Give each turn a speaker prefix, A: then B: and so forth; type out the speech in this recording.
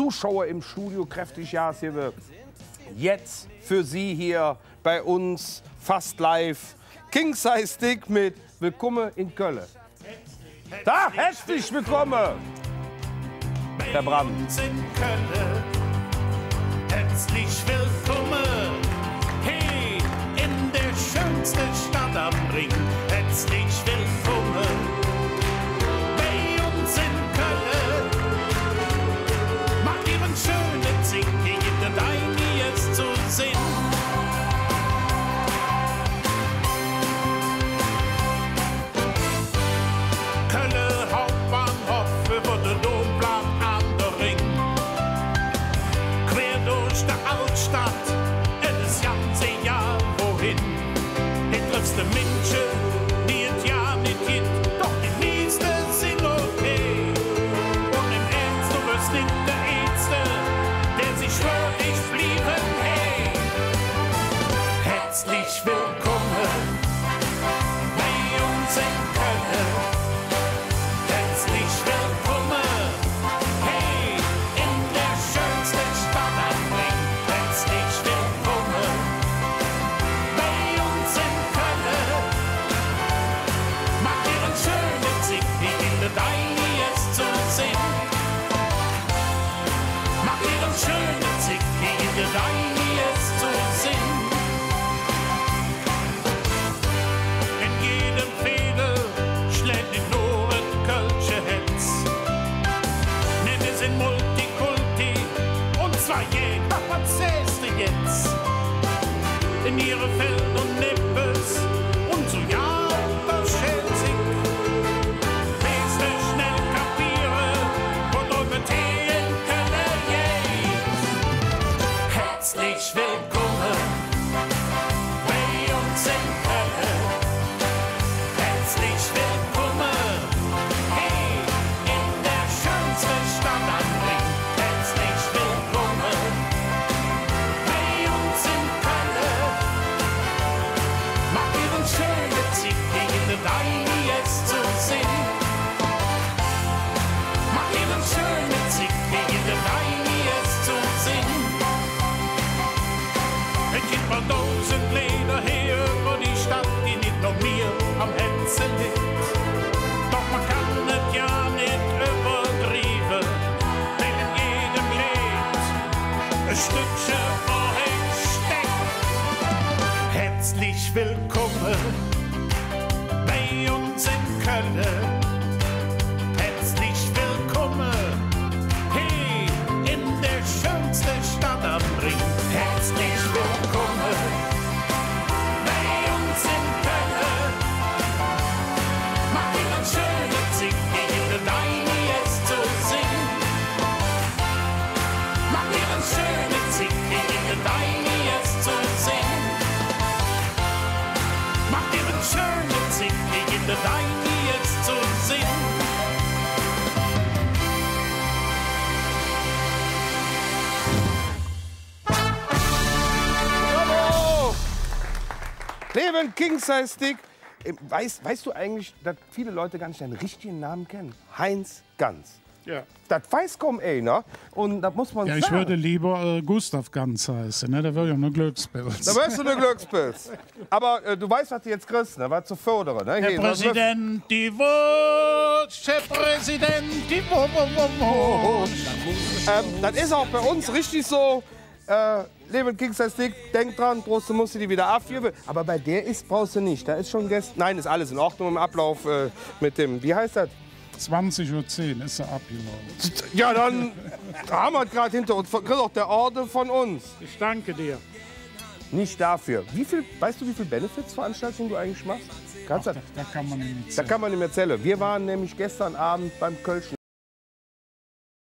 A: Zuschauer im Studio kräftig ja hier jetzt für Sie hier bei uns fast live King Size Stick mit Willkommen in Köln. Da, herzlich willkommen, Herr Brandt.
B: Herzlich willkommen, hey, in der schönsten Stadt am Ring. Herzlich willkommen bei uns in Köln. Macht ihren schönen Singen, in der Deine es zu sehen. Köln Hauptbahnhof über den Domplatz an der Ring. Quer durch die Altstadt, es ist ganz egal wohin. Die trifft Menschen, die es ja nicht gibt, doch die meisten sind okay. Und im Ernst, du wirst nicht der Ärzte, der sich schwört, ich bliebe hey. Herzlich willkommen bei uns in Köln. Herzlich willkommen, hey, in der schönsten Stadt am Ring. Herzlich willkommen bei uns in Köln. Macht ihren schönen Sieg, wie in der Deine es zu sehen. Macht ihren schönen Sieg, wie in der Deine es zu sehen. In jedem Fädel schlägt die Loren Kölsche Hetz. Nenn es in Multikulti, und zwar jeder, was säst du jetzt? In ihre Feld und Nippes, und so ja, das schält sich. Willst du schnell kapieren, wo du mit in Köln geht? Herzlich willkommen bei uns in Köln. Herzlich willkommen, hey, in der schönsten Stadt am Ring. Herzlich willkommen bei uns in Köln. Macht ihren schönen Sieg gegen den Deine es zu sehen. Macht ihren schönen Sieg gegen den Deine es zu sehen. Es gibt mal 1000 Leder her über die Stadt, die nicht noch mir am Herzen liegt. Doch man kann es ja nicht übertrieben, denn in jedem Lied ein Stückchen vorhin steckt. Herzlich willkommen bei uns in Köln. Herzlich willkommen, hey, in der schönsten Stadt am Ring. Herzlich willkommen bei uns in Köln. Macht ihren schönen Sieg, gegen den Deine es zu sehen. Macht ihren schönen Sieg, gegen den Deine es zu sehen. Macht ihren schönen Sieg, gegen den Deine es zu sehen.
A: Bravo! Leben King Size Stick. Weißt du eigentlich, dass viele Leute gar nicht deinen richtigen Namen kennen? Heinz Ganz.
C: Ja.
A: Das weiß kaum einer. Und das muss man
C: Ja,
A: sagen.
C: ich würde lieber Gustav Ganz heißen, ne? Da wäre ja nur Glückspilz.
A: Da wirst du eine Glückspilz. Aber du weißt, was du jetzt kriegst, ne? Was zu fördern. Ne?
C: Herr
A: Hier,
C: Präsident, die Wurst, Herr Präsident, die Wurst.
A: das ist auch bei uns richtig so. Leben King Size Stick, denk dran, Prost, musst du die wieder abgeben. Aber bei der brauchst du nicht. Da ist schon gestern. Nein, ist alles in Ordnung im Ablauf mit dem. Wie heißt das?
C: 20:10 Uhr ist er abgelaufen.
A: Ja, dann haben wir gerade hinter uns. Kriegt auch der Orden von uns.
C: Ich danke dir.
A: Nicht dafür. Weißt du, wie viele Benefits-Veranstaltungen du eigentlich machst?
C: Da kann man nicht
A: Da kann man nicht mehr zählen. Wir waren nämlich gestern Abend beim Kölschen